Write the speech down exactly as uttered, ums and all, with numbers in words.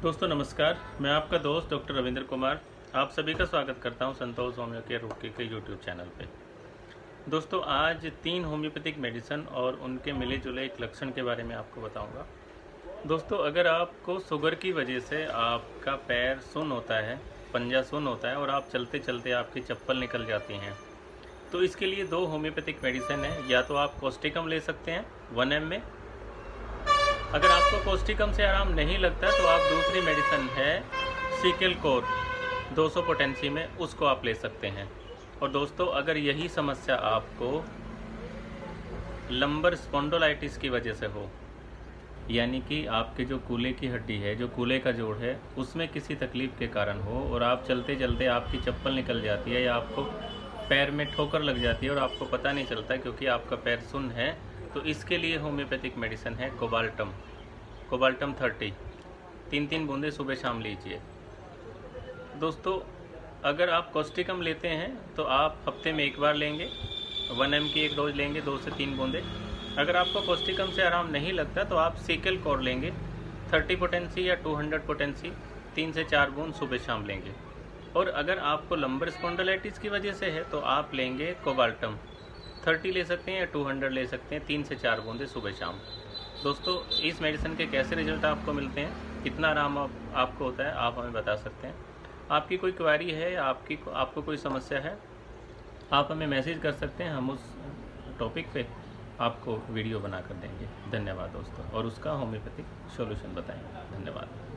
दोस्तों नमस्कार, मैं आपका दोस्त डॉक्टर रविंद्र कुमार आप सभी का स्वागत करता हूं संतोष होम्यो केयर रोके के यूट्यूब चैनल पे। दोस्तों आज तीन होम्योपैथिक मेडिसिन और उनके मिले जुले एक लक्षण के बारे में आपको बताऊंगा। दोस्तों अगर आपको शुगर की वजह से आपका पैर सुन्न होता है, पंजा सुन्न होता है और आप चलते चलते आपकी चप्पल निकल जाती हैं, तो इसके लिए दो होम्योपैथिक मेडिसिन है। या तो आप कॉस्टिकम ले सकते हैं वन एम में। अगर आपको कॉस्टिकम से आराम नहीं लगता तो आप दूसरी मेडिसिन है सीकेल कोर दो सौ पोटेंसी में, उसको आप ले सकते हैं। और दोस्तों अगर यही समस्या आपको लंबर स्पॉन्डोलाइटिस की वजह से हो, यानी कि आपके जो कूल्हे की हड्डी है, जो कूल्हे का जोड़ है, उसमें किसी तकलीफ़ के कारण हो और आप चलते चलते आपकी चप्पल निकल जाती है या आपको पैर में ठोकर लग जाती है और आपको पता नहीं चलता क्योंकि आपका पैर सुन्न है, तो इसके लिए होम्योपैथिक मेडिसिन है कोबाल्टम कोबाल्टम थर्टी। तीन तीन बूंदे सुबह शाम लीजिए। दोस्तों अगर आप कॉस्टिकम लेते हैं तो आप हफ्ते में एक बार लेंगे, वन एम की एक डोज लेंगे, दो से तीन बूंदे। अगर आपको कॉस्टिकम से आराम नहीं लगता तो आप सीकेल कोर लेंगे थर्टी पोटेंसी या टू हंड्रेड पोटेंसी, तीन से चार बूंद सुबह शाम लेंगे। और अगर आपको लंबर स्पॉन्डिलाइटिस की वजह से है तो आप लेंगे कोबाल्टम थर्टी ले सकते हैं या टू हंड्रेड ले सकते हैं, तीन से चार बूंदे सुबह शाम। दोस्तों इस मेडिसिन के कैसे रिजल्ट आपको मिलते हैं, कितना आराम आप, आपको होता है, आप हमें बता सकते हैं। आपकी कोई क्वेरी है, आपकी आपको कोई समस्या है, आप हमें मैसेज कर सकते हैं, हम उस टॉपिक पे आपको वीडियो बना कर देंगे। धन्यवाद दोस्तों, और उसका होम्योपैथिक सॉल्यूशन बताएंगे। धन्यवाद।